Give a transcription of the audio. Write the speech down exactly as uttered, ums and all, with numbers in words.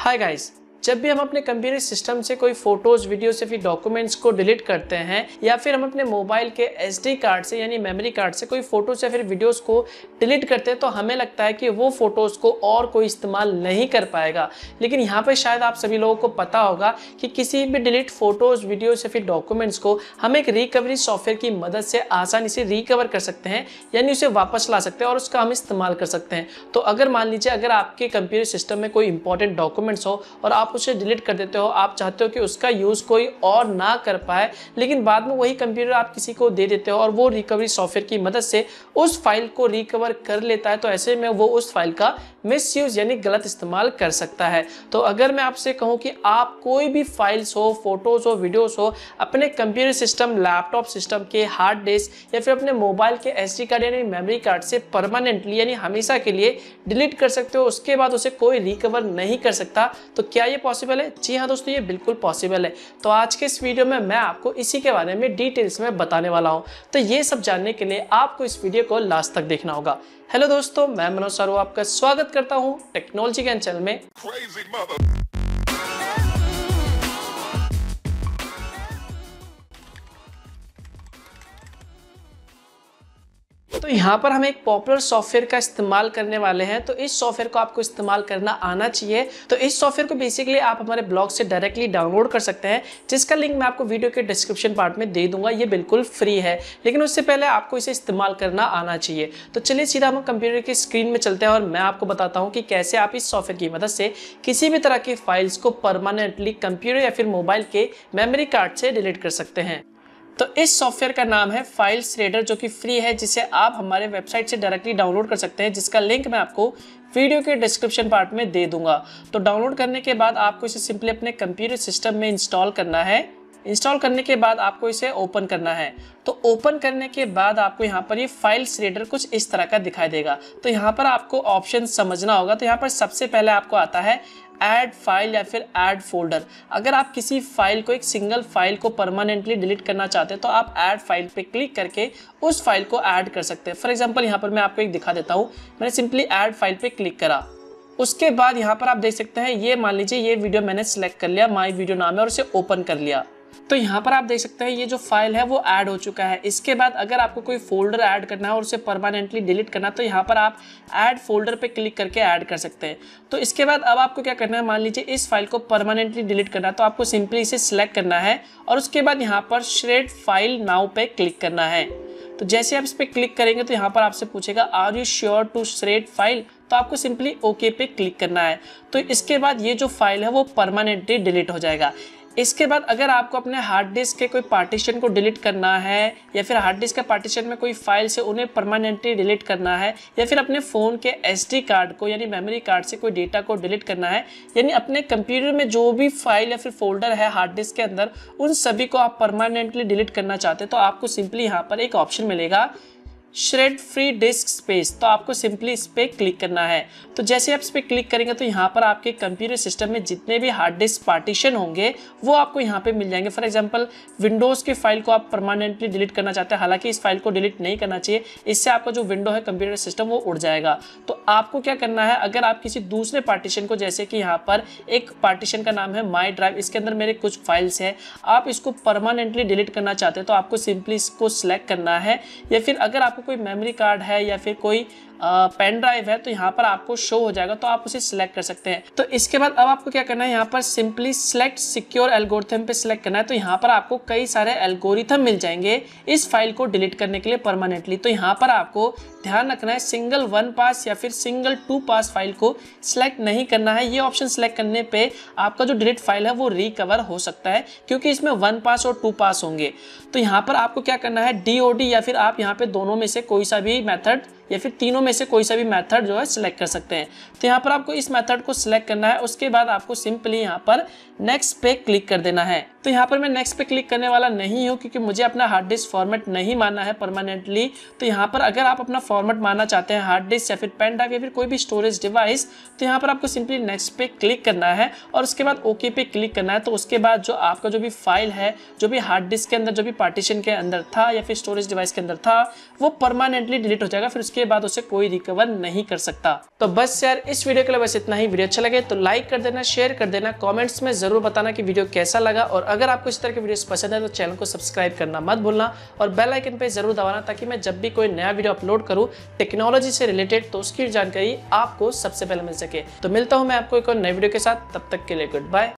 Hi guys, जब भी हम अपने कंप्यूटर सिस्टम से कोई फोटोज वीडियोस या फिर डॉक्यूमेंट्स को डिलीट करते हैं या फिर हम अपने मोबाइल के एसडी कार्ड से यानी मेमोरी कार्ड से कोई फोटोज या फिर वीडियोस को डिलीट करते हैं तो हमें लगता है कि वो फोटोज को और कोई इस्तेमाल नहीं कर पाएगा। लेकिन यहाँ पर शायद आप सभी लोगों को पता होगा कि किसी भी डिलीट फोटोज वीडियोस या फिर डॉक्यूमेंट्स को हम एक रिकवरी सॉफ्टवेयर की मदद से आसानी से रिकवर कर सकते हैं, यानी उसे वापस ला सकते हैं और उसका हम इस्तेमाल कर सकते हैं। तो अगर मान लीजिए अगर आपके कंप्यूटर सिस्टम में कोई इंपॉर्टेंट डॉक्यूमेंट्स हो और आप उसे डिलीट कर देते हो, आप चाहते हो कि उसका यूज कोई और ना कर पाए, लेकिन बाद में वही कंप्यूटर आप किसी को दे देते हो और वो रिकवरी सॉफ्टवेयर की मदद से उस फाइल को रिकवर कर लेता है, तो ऐसे में वो उस फाइल का मिसयूज यानी गलत इस्तेमाल कर सकता है। तो अगर मैं आपसे कहूं कि आप कोई भी फाइल्स हो, फोटोज हो, वीडियोस हो, अपने कंप्यूटर सिस्टम, लैपटॉप सिस्टम के हार्ड डिस्क या फिर अपने मोबाइल के एसडी कार्ड यानी मेमोरी कार्ड से परमानेंटली यानी हमेशा के लिए डिलीट कर सकते हो, उसके बाद उसे कोई रिकवर नहीं कर सकता, तो क्या ये पॉसिबल है? जी हाँ दोस्तों, ये बिल्कुल पॉसिबल है। तो आज के इस वीडियो में मैं आपको इसी के बारे में डिटेल्स में बताने वाला हूँ। तो ये सब जानने के लिए आपको इस वीडियो को लास्ट तक देखना होगा। हेलो दोस्तों, मैं मनोज सारू आपका स्वागत करता हूँ टेक्नोलॉजी ज्ञान चैनल में। तो यहाँ पर हम एक पॉपुलर सॉफ्टवेयर का इस्तेमाल करने वाले हैं। तो इस सॉफ्टवेयर को आपको इस्तेमाल करना आना चाहिए। तो इस सॉफ्टवेयर को बेसिकली आप हमारे ब्लॉग से डायरेक्टली डाउनलोड कर सकते हैं, जिसका लिंक मैं आपको वीडियो के डिस्क्रिप्शन पार्ट में दे दूंगा। ये बिल्कुल फ्री है, लेकिन उससे पहले आपको इसे इस्तेमाल करना आना चाहिए। तो चलिए सीधा हम कंप्यूटर की स्क्रीन में चलते हैं और मैं आपको बताता हूँ कि कैसे आप इस सॉफ्टवेयर की मदद से किसी भी तरह की फाइल्स को परमानेंटली कंप्यूटर या फिर मोबाइल के मेमोरी कार्ड से डिलीट कर सकते हैं। तो इस सॉफ्टवेयर का नाम है फाइल श्रेडर, जो कि फ्री है, जिसे आप हमारे वेबसाइट से डायरेक्टली डाउनलोड कर सकते हैं, जिसका लिंक मैं आपको वीडियो के डिस्क्रिप्शन पार्ट में दे दूंगा। तो डाउनलोड करने के बाद आपको इसे सिंपली अपने कंप्यूटर सिस्टम में इंस्टॉल करना है। इंस्टॉल करने के बाद आपको इसे ओपन करना है। तो ओपन करने के बाद आपको यहाँ पर ये फाइल श्रेडर कुछ इस तरह का दिखाई देगा। तो यहाँ पर आपको ऑप्शन समझना होगा। तो यहाँ पर सबसे पहले आपको आता है ऐड फाइल या फिर ऐड फोल्डर। अगर आप किसी फाइल को, एक सिंगल फाइल को परमानेंटली डिलीट करना चाहते हैं तो आप ऐड फाइल पे क्लिक करके उस फाइल को ऐड कर सकते हैं। फॉर एग्जांपल यहाँ पर मैं आपको एक दिखा देता हूँ। मैंने सिंपली ऐड फाइल पे क्लिक करा, उसके बाद यहाँ पर आप देख सकते हैं, ये मान लीजिए ये वीडियो मैंने सेलेक्ट कर लिया, माई वीडियो नाम है, और इसे ओपन कर लिया। तो यहाँ पर आप देख सकते हैं ये जो फाइल है वो ऐड हो चुका है। इसके बाद अगर आपको कोई फोल्डर ऐड करना है और उसे परमानेंटली डिलीट करना है तो यहाँ पर आप ऐड फोल्डर पे क्लिक करके ऐड कर सकते हैं। तो इसके बाद अब आपको क्या करना है, मान लीजिए इस फाइल को परमानेंटली डिलीट करना है तो आपको सिंपली इसे सिलेक्ट करना है और उसके बाद यहाँ पर श्रेड फाइल नाउ पे क्लिक करना है। तो जैसे आप इस पर क्लिक करेंगे तो यहाँ पर आपसे पूछेगा are you sure to shred file, तो आपको सिंपली ओके पे क्लिक करना है। तो इसके बाद ये जो फाइल है वो परमानेंटली डिलीट हो जाएगा। इसके बाद अगर आपको अपने हार्ड डिस्क के कोई पार्टीशन को डिलीट करना है या फिर हार्ड डिस्क के पार्टीशन में कोई फाइल से उन्हें परमानेंटली डिलीट करना है या फिर अपने फ़ोन के एसडी कार्ड को यानी मेमोरी कार्ड से कोई डेटा को डिलीट करना है, यानी अपने कंप्यूटर में जो भी फाइल या फिर फोल्डर है हार्ड डिस्क के अंदर, उन सभी को आप परमानेंटली डिलीट करना चाहते हैं तो आपको सिंपली यहाँ पर एक ऑप्शन मिलेगा श्रेड फ्री डिस्क स्पेस। तो आपको सिंपली इस पर क्लिक करना है। तो जैसे आप इस पर क्लिक करेंगे तो यहाँ पर आपके कंप्यूटर सिस्टम में जितने भी हार्ड डिस्क पार्टीशन होंगे वो आपको यहाँ पे मिल जाएंगे। फॉर एग्जांपल विंडोज़ की फाइल को आप परमानेंटली डिलीट करना चाहते हैं, हालांकि इस फाइल को डिलीट नहीं करना चाहिए, इससे आपका जो विंडो है कंप्यूटर सिस्टम वो उड़ जाएगा। तो आपको क्या करना है, अगर आप किसी दूसरे पार्टीशन को, जैसे कि यहाँ पर एक पार्टीशन का नाम है माई ड्राइव, इसके अंदर मेरे कुछ फाइल्स हैं, आप इसको परमानेंटली डिलीट करना चाहते हैं तो आपको सिंपली इसको सिलेक्ट करना है। या फिर अगर आपको कोई मेमोरी कार्ड है या फिर कोई पेन ड्राइव है तो यहाँ पर आपको शो हो जाएगा, तो आप उसे सिलेक्ट कर सकते हैं। तो इसके बाद अब आपको क्या करना है, यहाँ पर सिंपली सिलेक्ट सिक्योर एल्गोरिथम पे सिलेक्ट करना है। तो यहाँ पर आपको कई सारे एल्गोरिथम मिल जाएंगे इस फाइल को डिलीट करने के लिए परमानेंटली। तो यहाँ पर आपको ध्यान रखना है सिंगल वन पास या फिर सिंगल टू पास फाइल को सिलेक्ट नहीं करना है। ये ऑप्शन सिलेक्ट करने पे आपका जो डिलीट फाइल है वो रिकवर हो सकता है, क्योंकि इसमें वन पास और टू पास होंगे। तो यहाँ पर आपको क्या करना है, डी ओ डी या फिर आप यहाँ पे दोनों में से कोई सा भी मेथड या फिर तीनों में से कोई सा भी मेथड जो है सिलेक्ट कर सकते हैं। तो यहाँ पर आपको इस मेथड को सिलेक्ट करना है, उसके बाद आपको सिंपली यहाँ पर नेक्स्ट पे क्लिक कर देना है। तो यहाँ पर मैं नेक्स्ट पे क्लिक करने वाला नहीं हूँ, क्योंकि मुझे अपना हार्ड डिस्क फॉर्मेट नहीं मानना है परमानेंटली। तो यहाँ पर अगर आप अपना फॉर्मेट मानना चाहते हैं हार्ड डिस्क या फिर पेन ड्राइव या फिर कोई भी स्टोरेज डिवाइस, तो यहाँ पर आपको सिंपली नेक्स्ट पे क्लिक करना है और उसके बाद ओके पे क्लिक करना है। तो उसके बाद जो आपका जो भी फाइल है, जो भी हार्ड डिस्क के अंदर, जो भी पार्टीशन के अंदर था या फिर स्टोरेज डिवाइस के अंदर था, वो परमानेंटली डिलीट हो जाएगा। फिर उसके बाद उसे कोई रिकवर नहीं कर सकता। तो बस यार इस वीडियो के लिए बस इतना ही। वीडियो अच्छा लगे तो लाइक कर देना, शेयर कर देना, कमेंट्स में जरूर बताना कि वीडियो कैसा लगा, और अगर आपको इस तरह की वीडियोस पसंद है तो चैनल को सब्सक्राइब करना मत भूलना और बेल आइकन पे जरूर दबाना, ताकि मैं जब भी कोई नया वीडियो अपलोड करूं टेक्नोलॉजी से रिलेटेड तो उसकी जानकारी आपको सबसे पहले मिल सके। तो मिलता हूं मैं आपको एक और नए वीडियो के साथ, तब तक के लिए गुड बाय।